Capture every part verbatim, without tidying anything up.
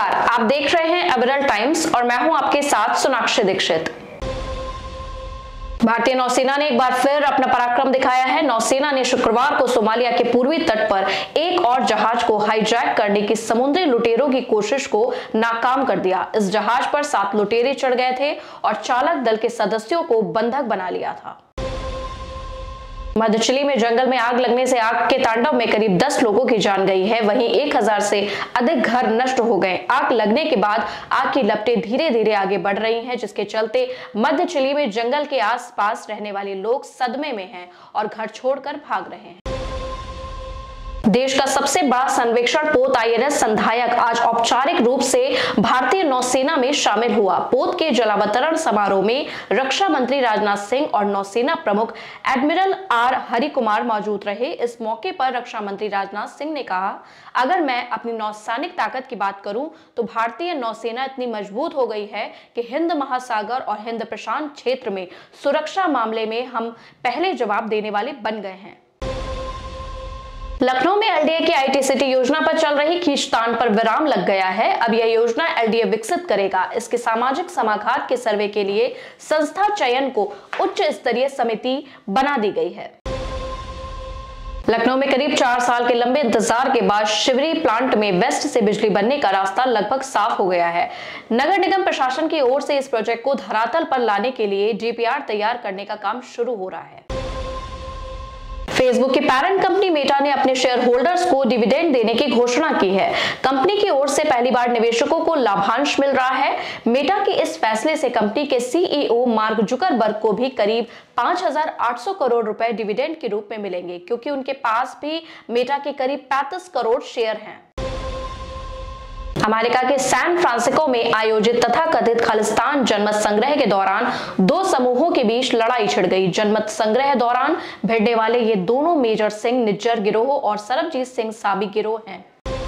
नमस्कार, आप देख रहे हैं अविरल टाइम्स और मैं हूं आपके साथ सोनाक्षी दीक्षित। भारतीय नौसेना ने एक बार फिर अपना पराक्रम दिखाया है। नौसेना ने शुक्रवार को सोमालिया के पूर्वी तट पर एक और जहाज को हाईजैक करने की समुद्री लुटेरों की कोशिश को नाकाम कर दिया। इस जहाज पर सात लुटेरे चढ़ गए थे और चालक दल के सदस्यों को बंधक बना लिया था। मध्य चिली में जंगल में आग लगने से आग के तांडव में करीब दस लोगों की जान गई है। वहीं एक हज़ार से अधिक घर नष्ट हो गए। आग लगने के बाद आग की लपटें धीरे धीरे आगे बढ़ रही हैं, जिसके चलते मध्य चिली में जंगल के आसपास रहने वाले लोग सदमे में हैं और घर छोड़कर भाग रहे हैं। देश का सबसे बड़ा सर्वेक्षण पोत आई एन एस संधायक आज औपचारिक रूप से भारतीय नौसेना में शामिल हुआ। पोत के जलावतरण समारोह में रक्षा मंत्री राजनाथ सिंह और नौसेना प्रमुख एडमिरल आर हरिकुमार मौजूद रहे। इस मौके पर रक्षा मंत्री राजनाथ सिंह ने कहा, अगर मैं अपनी नौसैनिक ताकत की बात करूं तो भारतीय नौसेना इतनी मजबूत हो गई है कि हिंद महासागर और हिंद प्रशांत क्षेत्र में सुरक्षा मामले में हम पहले जवाब देने वाले बन गए हैं। लखनऊ में एल डी ए की आई टी सी टी योजना पर चल रही खींचतान पर विराम लग गया है। अब यह योजना एल डी ए विकसित करेगा। इसके सामाजिक समाघात के सर्वे के लिए संस्था चयन को उच्च स्तरीय समिति बना दी गई है। लखनऊ में करीब चार साल के लंबे इंतजार के बाद शिवरी प्लांट में वेस्ट से बिजली बनने का रास्ता लगभग साफ हो गया है। नगर निगम प्रशासन की ओर से इस प्रोजेक्ट को धरातल पर लाने के लिए डी पी आर तैयार करने का काम शुरू हो रहा है। फेसबुक की पैरेंट कंपनी मेटा ने अपने शेयर होल्डर्स को डिविडेंड देने की घोषणा की है। कंपनी की ओर से पहली बार निवेशकों को लाभांश मिल रहा है। मेटा के इस फैसले से कंपनी के सी ई ओ मार्क जुकरबर्ग को भी करीब पांच हज़ार आठ सौ करोड़ रुपए डिविडेंड के रूप में मिलेंगे, क्योंकि उनके पास भी मेटा के करीब पैंतीस करोड़ शेयर हैं। अमेरिका के सैन फ्रांसिस्को में आयोजित तथाकथित खालिस्तान जनमत संग्रह के दौरान दो समूहों के बीच लड़ाई छिड़ गई। जनमत संग्रह दौरान भिड़ने वाले ये दोनों मेजर सिंह निज्जर गिरोह और सरबजीत सिंह साबी गिरोह हैं।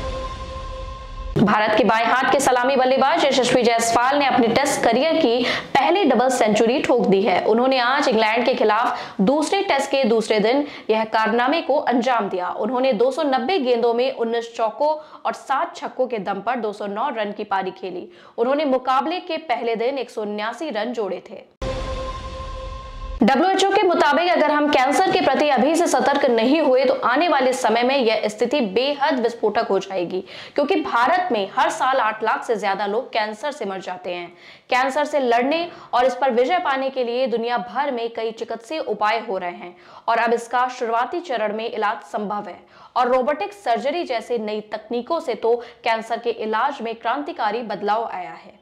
भारत के बाएं हाथ के सलामी बल्लेबाज यशस्वी जायसवाल ने अपने टेस्ट करियर की पहली डबल सेंचुरी ठोक दी है। उन्होंने आज इंग्लैंड के खिलाफ दूसरे टेस्ट के दूसरे दिन यह कारनामे को अंजाम दिया। उन्होंने दो सौ नब्बे गेंदों में उन्नीस चौकों और सात छक्कों के दम पर दो सौ नौ रन की पारी खेली। उन्होंने मुकाबले के पहले दिन एक सौ उन्यासी रन जोड़े थे। डब्ल्यू एच ओ के मुताबिक अगर हम कैंसर के प्रति अभी से सतर्क नहीं हुए तो आने वाले समय में यह स्थिति बेहद विस्फोटक हो जाएगी, क्योंकि भारत में हर साल आठ लाख से ज्यादा लोग कैंसर से मर जाते हैं। कैंसर से लड़ने और इस पर विजय पाने के लिए दुनिया भर में कई चिकित्सीय उपाय हो रहे हैं और अब इसका शुरुआती चरण में इलाज संभव है। और रोबोटिक सर्जरी जैसे नई तकनीकों से तो कैंसर के इलाज में क्रांतिकारी बदलाव आया है।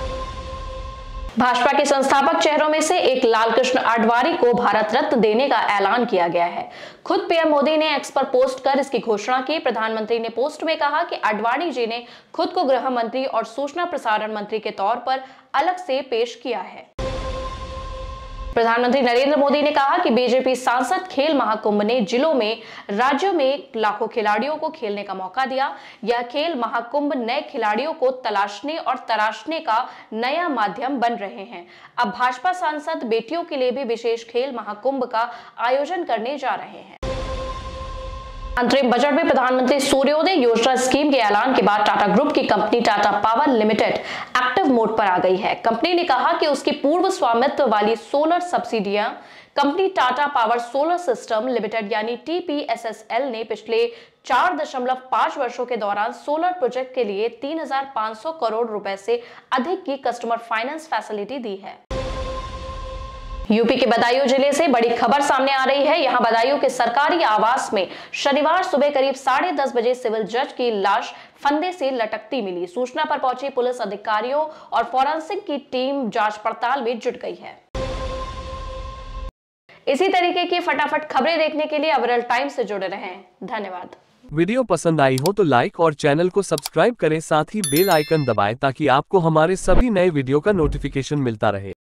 भाजपा के संस्थापक चेहरों में से एक लालकृष्ण आडवाणी को भारत रत्न देने का ऐलान किया गया है। खुद पी एम मोदी ने एक्स पर पोस्ट कर इसकी घोषणा की। प्रधानमंत्री ने पोस्ट में कहा कि आडवाणी जी ने खुद को गृह मंत्री और सूचना प्रसारण मंत्री के तौर पर अलग से पेश किया है। प्रधानमंत्री नरेंद्र मोदी ने कहा कि बी जे पी सांसद खेल महाकुंभ ने जिलों में, राज्यों में लाखों खिलाड़ियों को खेलने का मौका दिया। यह खेल महाकुंभ नए खिलाड़ियों को तलाशने और तराशने का नया माध्यम बन रहे हैं। अब भाजपा सांसद बेटियों के लिए भी विशेष खेल महाकुंभ का आयोजन करने जा रहे हैं। अंतरिम बजट में प्रधानमंत्री सूर्योदय योजना स्कीम के ऐलान के बाद टाटा ग्रुप की company Tata power limited active mode पर आ गई है। कंपनी ने कहा कि उसकी पूर्व स्वामित्व वाली सोलर सब्सिडियां company Tata power solar system limited यानी T P S S L ने पिछले चार दशमलव पांच वर्षों के दौरान सोलर प्रोजेक्ट के लिए तीन हज़ार पांच सौ करोड़ रुपए से अधिक की कस्टमर फाइनेंस फैसिलिटी दी है। यूपी के बदायूं जिले से बड़ी खबर सामने आ रही है। यहां बदायूं के सरकारी आवास में शनिवार सुबह करीब साढ़े दस बजे सिविल जज की लाश फंदे से लटकती मिली। सूचना पर पहुंचे पुलिस अधिकारियों और फोरेंसिक की टीम जांच पड़ताल में जुट गई है। इसी तरीके की फटाफट खबरें देखने के लिए अविरल टाइम्स से जुड़े रहें। धन्यवाद। वीडियो पसंद आई हो तो लाइक और चैनल को सब्सक्राइब करें, साथ ही बेल आइकन दबाएं ताकि आपको हमारे सभी नए वीडियो का नोटिफिकेशन मिलता रहे।